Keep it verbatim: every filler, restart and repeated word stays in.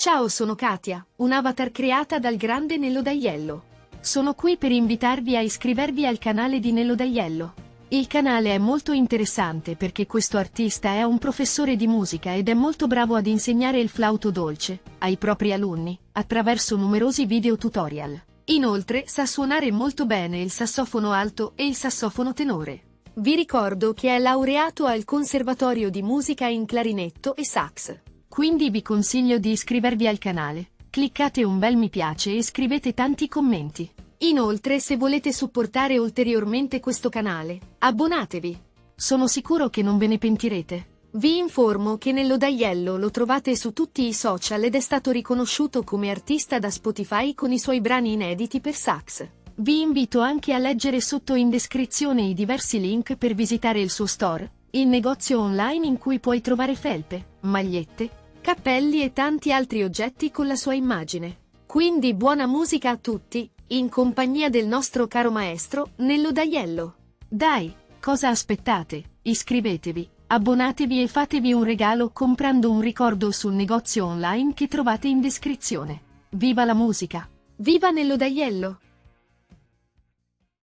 Ciao, sono Katia, un avatar creata dal grande Nello D'Aiello. Sono qui per invitarvi a iscrivervi al canale di Nello D'Aiello. Il canale è molto interessante perché questo artista è un professore di musica ed è molto bravo ad insegnare il flauto dolce ai propri alunni, attraverso numerosi video tutorial. Inoltre sa suonare molto bene il sassofono alto e il sassofono tenore. Vi ricordo che è laureato al Conservatorio di Musica in clarinetto e sax. Quindi vi consiglio di iscrivervi al canale, cliccate un bel mi piace e scrivete tanti commenti. Inoltre, se volete supportare ulteriormente questo canale, abbonatevi. Sono sicuro che non ve ne pentirete. Vi informo che Nello D'Aiello lo trovate su tutti i social ed è stato riconosciuto come artista da Spotify con i suoi brani inediti per sax. Vi invito anche a leggere sotto in descrizione i diversi link per visitare il suo store, il negozio online in cui puoi trovare felpe, magliette, cappelli e tanti altri oggetti con la sua immagine. Quindi buona musica a tutti, in compagnia del nostro caro maestro, Nello D'Aiello. Dai, cosa aspettate? Iscrivetevi, abbonatevi e fatevi un regalo comprando un ricordo sul negozio online che trovate in descrizione. Viva la musica! Viva Nello D'Aiello!